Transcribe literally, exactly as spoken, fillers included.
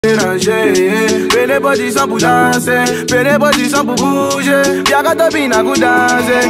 Fais les positions pour danser, fais les positions pour bouger. Y'a qu'à topina pour danser.